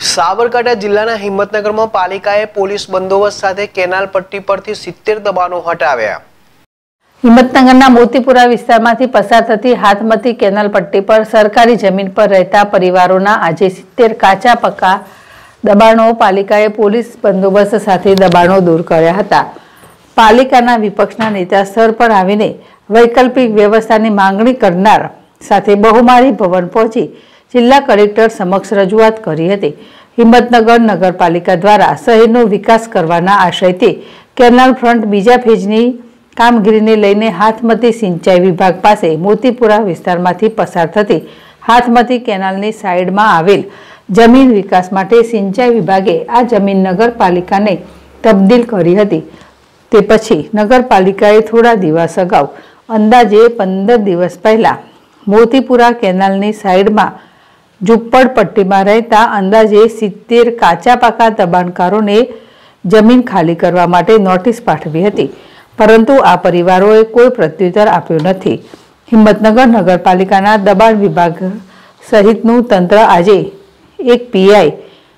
સાબરકાંઠા જિલ્લાના હિંમતનગરમાં પાલિકાએ પોલીસ બંદોબસ્ત સાથે કેનાલ પટ્ટી પરથી 70 દબાણો હટાવ્યા। હિંમતનગરના મોતીપુરા વિસ્તારમાંથી પસાર થતી હાથમતી કેનાલ પટ્ટી પર સરકારી જમીન પર રહેતા પરિવારોના આજે 70 કાચા પક્કા દબાણો પાલિકાએ પોલીસ બંદોબસ્ત સાથે દબાણો દૂર કર્યા હતા। પાલિકાના વિપક્ષના નેતા સ્થળ પર આવીને વૈકલ્પિક વ્યવસ્થાની માંગણી કરનાર સાથે બહુમાળી ભવન પહોંચી જિલ્લા કલેક્ટર સમક્ષ રજૂઆત કરી હતી। હિંમતનગર નગરપાલિકા દ્વારા શહેરનો વિકાસ કરવાના આશયથી કેનાલ ફ્રન્ટ બીજા ફેઝની કામગીરીને લઈને હાથમતી સિંચાઈ વિભાગ પાસે મોતીપુરા વિસ્તારમાંથી પસાર થતી હાથમતી કેનાલની સાઈડમાં આવેલ જમીન વિકાસ માટે સિંચાઈ વિભાગે આ જમીન નગરપાલિકાને તબદીલ કરી હતી। તે પછી નગરપાલિકાએ થોડા દિવસ અગાઉ અંદાજે 15 દિવસ પહેલા મોતીપુરા કેનાલની સાઈડમાં ઝૂંપડપટ્ટીમાં રહેતા અંદાજે 70 કાચા પાકા દબાણકારોને જમીન ખાલી કરવા માટે નોટિસ પાઠવી હતી, પરંતુ આ પરિવારોએ કોઈ પ્રત્યુત્તર આપ્યો નથી। હિંમતનગર નગરપાલિકાના દબાણ વિભાગ સહિતનું તંત્ર આજે 1 પીઆઈ,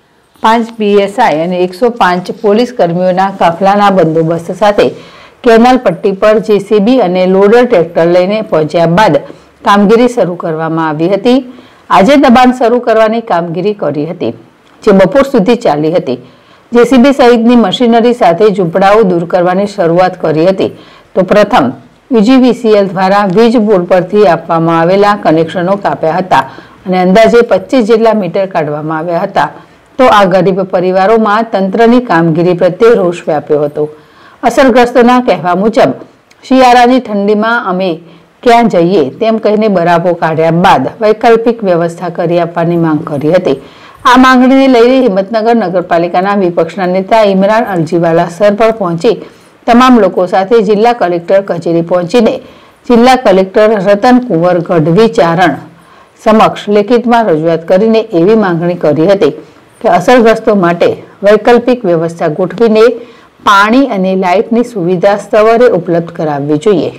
5 પીએસઆઈ અને 105 પોલીસ કર્મીઓના કાફલાના બંદોબસ્ત સાથે કેનાલ પટ્ટી પર જેસીબી અને લોડર ટ્રેક્ટર લઈને પહોંચ્યા બાદ કામગીરી શરૂ કરવામાં આવી હતી। આજે દબાણ શરૂ કરવાની કામગીરી કરી હતી, જે બપોર સુધી ચાલી હતી। જેસીબી સહિતની મશીનરી સાથે ઝૂંપડાઓ દૂર કરવાની શરૂઆત કરી હતી। તો પ્રથમ યુજીવીસીએલ દ્વારા વીજ બોર્ડ પરથી આપવામાં આવેલા કનેક્શનો કાપ્યા હતા અને અંદાજે 25 જેટલા મીટર કાઢવામાં આવ્યા હતા। તો આ ગરીબ પરિવારોમાં તંત્રની કામગીરી પ્રત્યે રોષ વ્યાપ્યો હતો। અસરગ્રસ્તોના કહેવા મુજબ શિયાળાની ઠંડીમાં અમે ક્યાં જઈએ તેમ કહીને બરાબો કાઢ્યા બાદ વૈકલ્પિક વ્યવસ્થા કરી આપવાની માંગ કરી હતી। આ માંગણીને લઈને હિંમતનગર નગરપાલિકાના વિપક્ષના નેતા ઇમરાન અલજીવાલા સ્થળ પર પહોંચી તમામ લોકો સાથે જિલ્લા કલેક્ટર કચેરી પહોંચીને જિલ્લા કલેક્ટર રતન કુંવર ગઢવી ચારણ સમક્ષ લેખિતમાં રજૂઆત કરીને એવી માંગણી કરી હતી કે અસરગ્રસ્તો માટે વૈકલ્પિક વ્યવસ્થા ગોઠવીને પાણી અને લાઇટની સુવિધા સવારે ઉપલબ્ધ કરાવવી જોઈએ।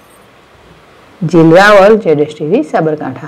જિલ્લાવલ જેડેશટીવી સાબરકાંઠા।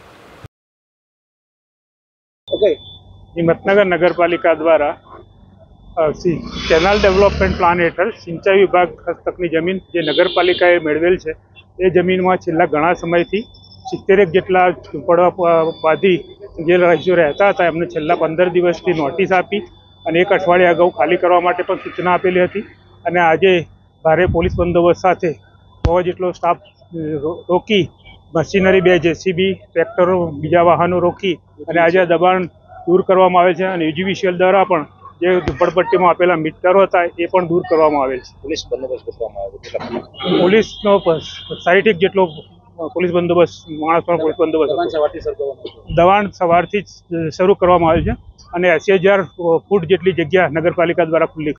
હિંમતનગર નગરપાલિકા દ્વારા કેનાલ ડેવલપમેન્ટ પ્લાન હેઠળ સિંચાઈ વિભાગ હસ્તકની જમીન જે નગરપાલિકાએ મેળવેલ છે એ જમીનમાં છેલ્લા ઘણા સમયથી 70 જેટલા ઝૂંપડા બાંધી જે રહીશો રહેતા હતા એમને છેલ્લા 15 દિવસથી નોટિસ આપી અને 1 અઠવાડિયા અગાઉ ખાલી કરવા માટે પણ સૂચના આપેલી હતી અને આજે ભારે પોલીસ બંદોબસ્ત સાથે 100 જેટલો સ્ટાફ રોકી મશીનરી 2 જેસીબી ટ્રેક્ટરો બીજા વાહનો રોકી અને આજે દબાણ દૂર કરવામાં આવે છે અને યુજીવીસીએલ દ્વારા પણ જે ઝૂંપડપટ્ટીમાં આપેલા મીટરો હતા એ પણ દૂર કરવામાં આવેલ છે। પોલીસ બંદોબસ્ત કરવામાં આવે છે, પોલીસનો 60 જેટલો પોલીસ બંદોબસ્ત માણસનો પોલીસ બંદોબસ્ત દબાણ સવારથી જ શરૂ કરવામાં આવે છે અને 80,000 ફૂટ જેટલી જગ્યા નગરપાલિકા દ્વારા ખુલ્લી